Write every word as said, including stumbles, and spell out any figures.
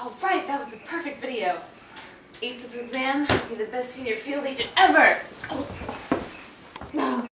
Alright, that was a perfect video. Ace this exam, be the best senior field agent ever!